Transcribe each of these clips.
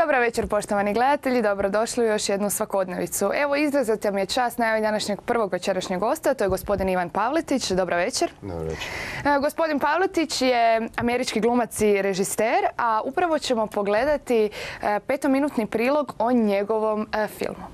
Dobar večer, poštovani gledatelji, dobrodošli u još jednu svakodnevicu. Evo, izrazita mi je čast najavi današnjeg prvog večerašnjeg gosta, to je gospodin Ivan Pavletić. Dobar večer. Dobar večer. Gospodin Pavletić je američki glumac i režiser, a upravo ćemo pogledati petominutni prilog o njegovom filmu.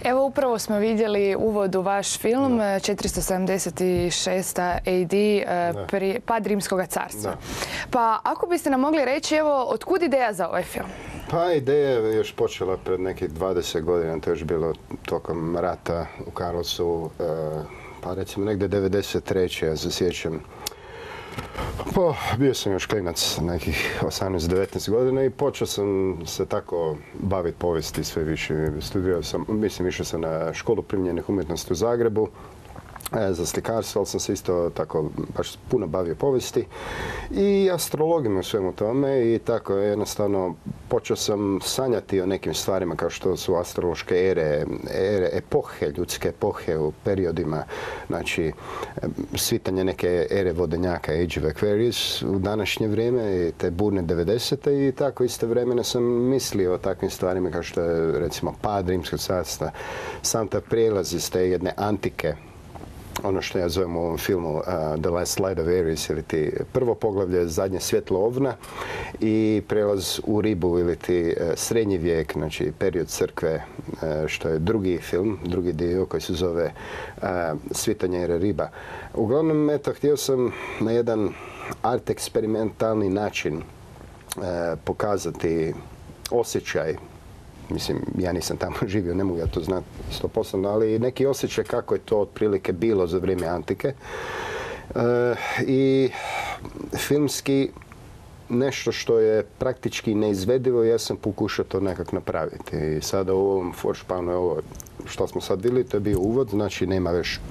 Evo upravo smo vidjeli uvod u vaš film 476. AD, pad Rimskog carstva. Pa ako biste nam mogli reći, evo, otkud ideja za ovaj film? Pa ideja je još počela pred nekih 20 godina, to je još bilo tokom rata u Karlovcu, pa recimo negdje 93. ja se sjećam. Pa, bio sam još klinac, nekih 18-19 godina i počeo sam se tako baviti povijesti sve više. Studirao sam, išao sam na školu primijenjenih umjetnosti u Zagrebu za slikarstvo, ali sam se isto tako baš puno bavio povijesti i astrologijom u svemu tome i tako jednostavno počeo sam sanjati o nekim stvarima kao što su astrološke ere, epohe, ljudske epohe u periodima, znači svitanje neke ere vodenjaka, Age of Aquarius u današnje vrijeme i te burne 90. i tako istovremeno sam mislio o takvim stvarima kao što je recimo pad Rimskog carstva, sam taj prijelaz iz te jedne antike, ono što ja zovem u ovom filmu The Last Light of Aries, ili ti prvo poglavlje zadnje svjetlo ovna i prelaz u ribu ili ti srednji vijek, znači period crkve, što je drugi film, drugi dio koji se zove Svitanje ere riba. Uglavnom, eto, htio sam na jedan art eksperimentalni način pokazati osjećaj. Mislim, ja nisam tamo živio, ne mogu ja to znati 100%, ali neki osjećaj kako je to otprilike bilo za vrijeme antike. I filmski nešto što je praktički neizvedivo, ja sam pokušao to nekako napraviti. I sada u ovom Foršpanu, ovo što smo sad vidjeli, to je bio uvod, znači nema već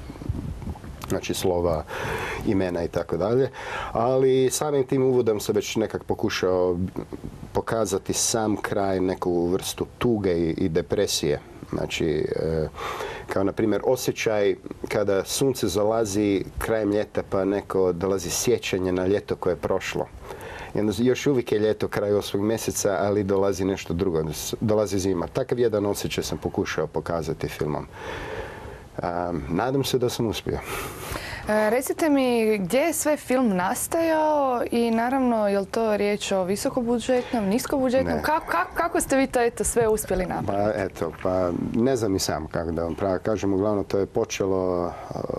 slova, imena i tako dalje. Ali samim tim uvodom se već nekako pokušao pokazati sam kraj, neku vrstu tuge i depresije. Znači, kao na primjer osjećaj kada sunce zalazi krajem ljeta pa neko dolazi sjećanje na ljeto koje je prošlo. Još uvijek je ljeto kraj 8. mjeseca, ali dolazi nešto drugo, dolazi zima. Takav jedan osjećaj sam pokušao pokazati filmom. Nadam se da sam uspio. Recite mi, gdje je sve film nastajao i naravno, je li to riječ o visokobudžetnom, niskobudžetnom? Kako ste vi to sve uspjeli napraviti? Pa ne znam i sam kako da vam pravo kažem. Uglavnom, to je počelo,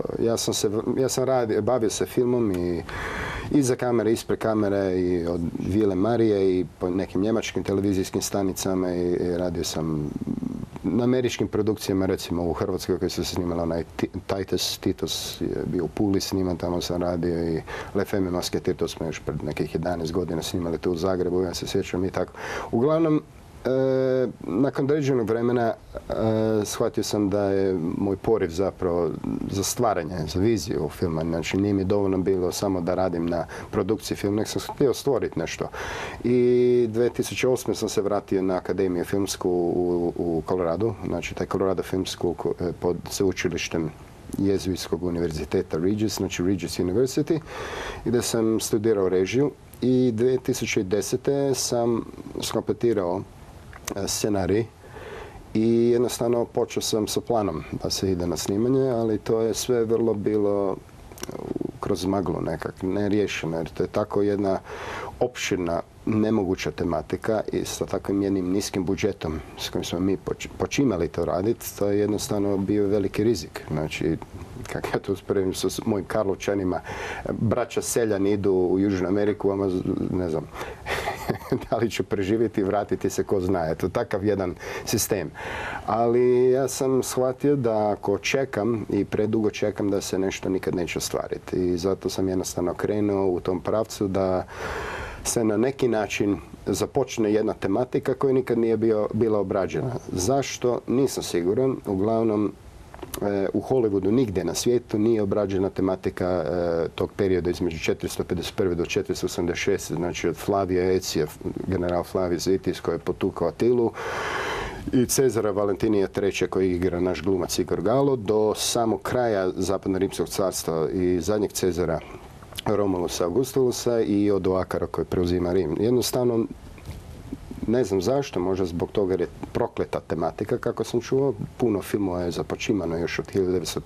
ja sam bavio se filmom i iza kamere, ispred kamere i od Vile Marije i po nekim njemačkim televizijskim stanicama i radio sam na američkim produkcijama, recimo u Hrvatskoj koji su se snimala onaj Titus je bio u Puli sniman, tamo sam radio i Le Femme Masqué, to smo još pred nekih 11 godina snimali tu u Zagrebu, ja se sjećam i tako. Uglavnom, nakon određenog vremena shvatio sam da je moj poriv zapravo za stvaranje, za viziju filma. Znači, nije mi dovoljno bilo samo da radim na produkciji filma, nego sam htio stvoriti nešto. I 2008. sam se vratio na Akademiju filmsku u Koloradu, znači taj Colorado Film School pod sveučilištem Jezuitskog univerziteta Regis, znači Regis University, gdje sam studirao režiju i 2010. sam skompletirao scenarij i jednostavno počeo sam sa planom da se ide na snimanje, ali to je sve vrlo bilo kroz maglu nekak, neriješeno, jer to je tako jedna opširna, nemoguća tematika i sa takvim jednim niskim budžetom s kojim smo mi počimali to raditi, to je jednostavno bio veliki rizik. Znači, kako ja to usporedim sa mojim Karlovčanima, braća seljani idu u Južnu Ameriku, ama ne znam, da li ću preživjeti i vratiti se, ko zna. Eto, takav jedan sistem. Ali ja sam shvatio da ako čekam i predugo čekam da se nešto nikad neće ostvariti. I zato sam jednostavno krenuo u tom pravcu da se na neki način započne jedna tematika koja nikad nije bila obrađena. Zašto? Nisam siguran. Uglavnom, u Hollywoodu nigdje na svijetu nije obrađena tematika tog perioda između 451. do 486. Znači od Flavija Ecija, general Flavij Zitis koji je potukao Atilu i Cezara Valentinija III. Koji igra naš glumac Igor Galo, do samog kraja Zapadno-Rimskog carstva i zadnjeg Cezara Romulusa Augustulusa i Odoakara koji preuzima Rim. Jednostavno, ne znam zašto, možda zbog toga jer je prokleta tematika, kako sam čuo. Puno filmova je započimano još od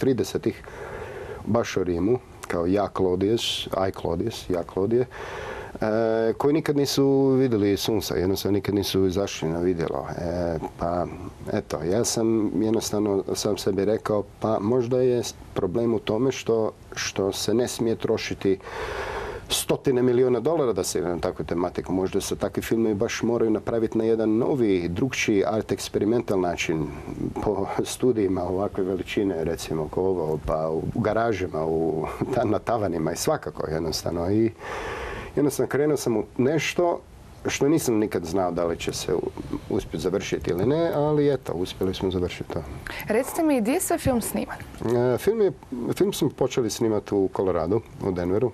1930-ih, baš o Rimu, kao Ja Claudius, koji nikad nisu vidjeli sunca, jednostavno nikad nisu izašli na vidjelo. Pa eto, ja sam jednostavno sam sebi rekao, pa možda je problem u tome što se ne smije trošiti stotine milijuna dolara da se ide na takvu tematiku. Možda se takvi filmovi baš moraju napraviti na jedan novi, drugčiji art eksperimental način po studijima ovakve veličine, recimo kao ovo, pa u garažima, na tavanima i svakako jednostavno. I jednostavno krenuo sam u nešto što nisam nikad znao da li će se uspjeti završiti ili ne, ali eto, uspjeli smo završiti to. Recite mi, gdje je sve film sniman? Film smo počeli snimati u Koloradu, u Denveru,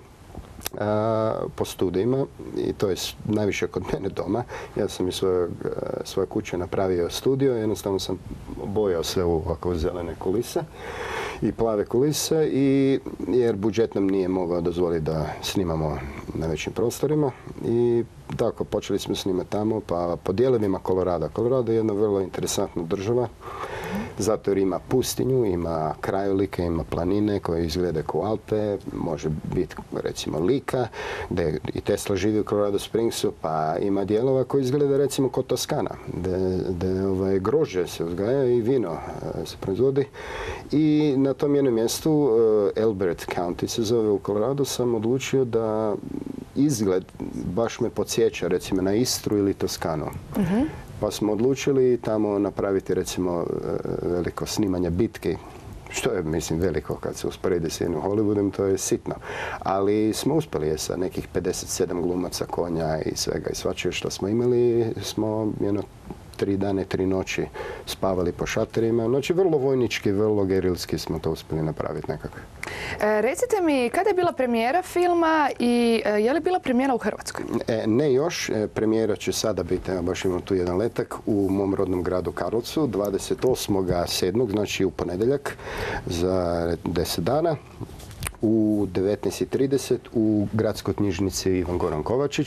po studijima i to je najviše kod mene doma. Ja sam iz svoje kuće napravio studio, jednostavno sam bojao sve u ovako zelene kulise i plave kulise jer budžet nam nije mogao dozvoliti da snimamo na većim prostorima i tako počeli smo snimati tamo pa po dijelovima Kolorada. Kolorado je jedna vrlo interesantna država zato jer ima pustinju, ima krajolike, ima planine koje izglede kao Alpe, može biti recimo Lika, gdje i Tesla živi u Colorado Springsu, pa ima dijelova koji izgleda recimo kao Toskana, gdje grožđe se uzgaja i vino se proizvodi. I na tom jednom mjestu, Elbert County se zove u Colorado, sam odlučio da izgled baš me podsjeća recimo na Istru ili Toskanu. Pa smo odlučili tamo napraviti recimo veliko snimanje bitki, što je mislim veliko kad se usporedi s jednim Hollywoodom, to je sitno. Ali smo uspjeli sa nekih 57 glumaca, konja i svega i svačega što smo imali, smo 3 dane, 3 noći spavali po šaterima. Znači, vrlo vojnički, vrlo gerilski smo to uspjeli napraviti nekako. Recite mi, kada je bila premijera filma i je li bila premijera u Hrvatskoj? Ne još. Premijera će sada biti, evo baš imam tu jedan letak, u mom rodnom gradu Karlovcu, 28.7., znači u ponedjeljak, za 10 dana. U 19:30 u gradskoj knjižnici Ivan Goran Kovačić.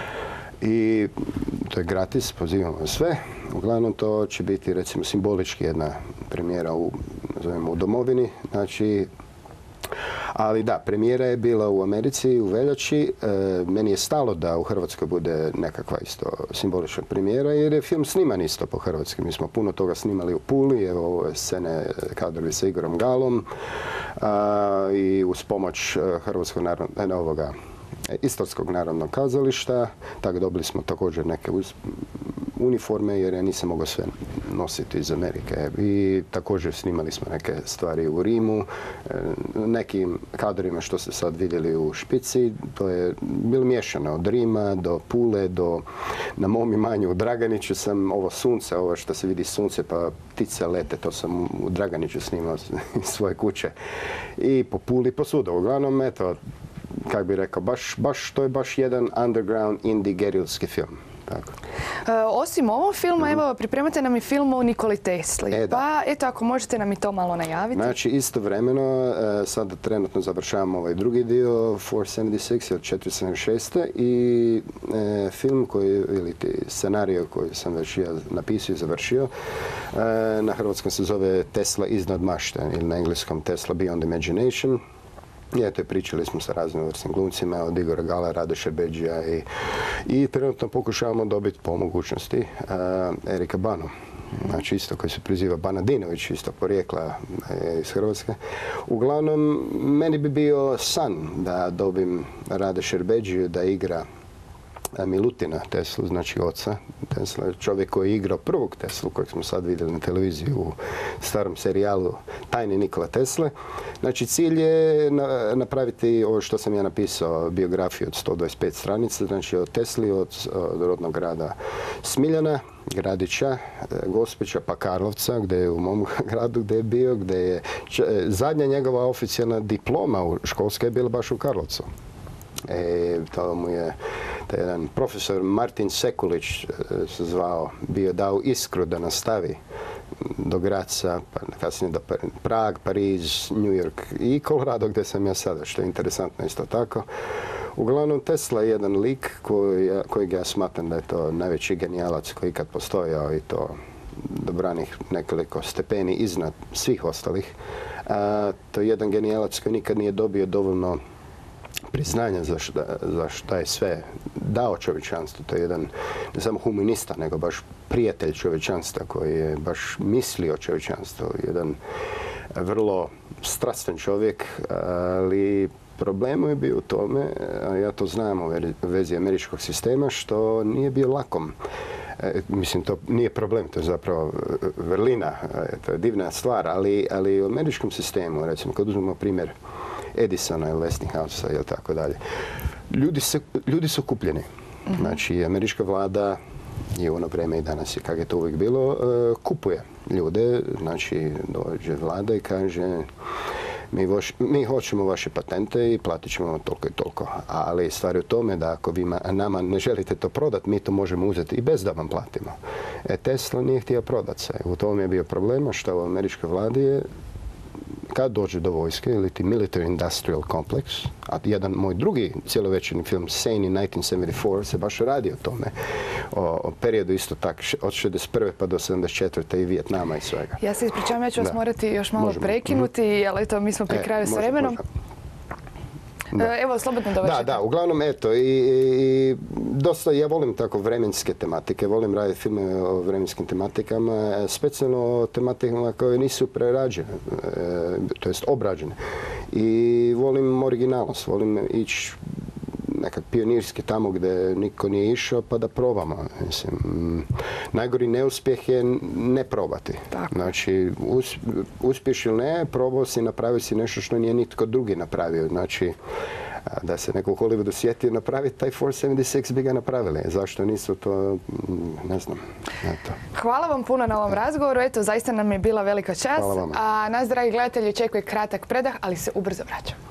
I to je gratis, pozivamo sve. Uglavnom to će biti recimo simbolički jedna premijera u domovini. Znači, ali da, premijera je bila u Americi u veljači. Meni je stalo da u Hrvatskoj bude nekakva isto simbolična premijera jer je film sniman isto po hrvatski. Mi smo puno toga snimali u Puli, evo ove scene, kadrovi sa Igorom Galom i uz pomoć Hrvatskog Istarskog narodnog kazališta. Tako dobili smo također neke uniforme jer ja nisam mogao sve nositi iz Amerike. I također snimali smo neke stvari u Rimu. Nekim kadrima što ste sad vidjeli u Špici, to je bilo miješano od Rima do Pule, na mom imanju u Draganiću sam ovo sunce, ovo što se vidi sunce pa ptice lete, to sam u Draganiću snimao iz svoje kuće. I po Puli, po svuda. Uglavnom, eto, kako bih rekao, to je baš jedan underground indie gerilski film. Tako. Osim ovog filma, evo, pripremate nam i film o Nikoli Tesli. Pa, eto, ako možete nam i to malo najaviti. Znači, istovremeno, sada trenutno završavamo ovaj drugi dio, 476 ili 476. I film ili scenario koji sam već ja napisao i završio, na hrvatskom se zove Tesla iznad mašte, ili na engleskom Tesla Beyond Imagination. I eto, pričali smo sa raznim vrstnim glumcima, od Igora Gala, Rade Šerbedžija i trenutno pokušavamo dobiti po mogućnosti Erika Banu. Znači isto koji se priziva Banadinović, isto porijekla iz Hrvatske. Uglavnom, meni bi bio san da dobim Rade Šerbedžiju da igra Milutina Teslu, znači oca Tesla, čovjek koji je igrao prvog Teslu kojeg smo sad vidjeli na televiziji u starom serijalu Tajni Nikola Tesle. Znači cilj je napraviti ovo što sam ja napisao, biografiju od 125 stranica, znači od Tesli, od rodnog grada Smiljana, Gradića, Gospića pa Karlovca, gdje je u mom gradu gdje je bio, gdje je zadnja njegova oficijalna diploma školska je bila baš u Karlovcu. To mu je jedan profesor Martin Sekulić se zvao, bio dao iskru da nastavi do Graca, pa kasnije do Prag, Pariz, New York i Colorado gdje sam ja sada, što je interesantno isto tako. Uglavnom, Tesla je jedan lik kojeg ja smatram da je to najveći genijalac koji ikad postojao i to dobranih nekoliko stepeni iznad svih ostalih. To je jedan genijalac koji nikad nije dobio dovoljno priznanja za šta je sve dao čovječanstvu. To je jedan ne samo humanista, nego baš prijatelj čovječanstva koji je baš mislio o čovječanstvu. Jedan vrlo strastan čovjek, ali problem je bio u tome, a ja to znam u vezi američkog sistema, što nije bio lakom. Mislim, to nije problem, to je zapravo vrlina, to je divna stvar, ali u američkom sistemu, recimo, kad uzmemo primjer Edisona ili Westinghousa ili tako dalje, ljudi su kupljeni. Znači, američka vlada i u ono vrijeme i danas je, kako je to uvijek bilo, kupuje ljude. Znači, dođe vlada i kaže mi hoćemo vaše patente i platit ćemo vam toliko i toliko. Ali stvar je u tome da ako vi nama ne želite to prodati, mi to možemo uzeti i bez da vam platimo. Tesla nije htio prodati se. U tome je bio problem, što u američkoj vladi je kad dođe do vojske ili ti Military Industrial Complex, a jedan moj drugi cjelovečerni film Sane in 1974 se baš radi o tome, o periodu isto tak od 61. pa do 74. i Vijetnama i svega. Ja se ispričavam, ja ću vas morati još malo prekinuti, ali eto, mi smo pri kraju s vremenom. Evo, slobodno dovršite. Da, uglavnom, eto, i dosta, ja volim tako vremenske tematike, volim raditi filme o vremenskim tematikama, specijalno o tematikama koje nisu prerađene, to jest obrađene. I volim originalnost, volim ići nekak pionirski tamo gdje niko nije išao pa da probamo. Mislim, najgori neuspjeh je ne probati. Tako. Znači, uspješ ili ne, probao si, napravio si nešto što nije nitko drugi napravio. Znači, da se neko u Hollywoodu sjetio napraviti taj 476 bi ga napravili. Zašto nisu to, ne znam. Eto. Hvala vam puno na ovom razgovoru. Eto, zaista nam je bila velika čast. Hvala vama. A nas, dragi gledatelji, očekuje kratak predah, ali se ubrzo vraćamo.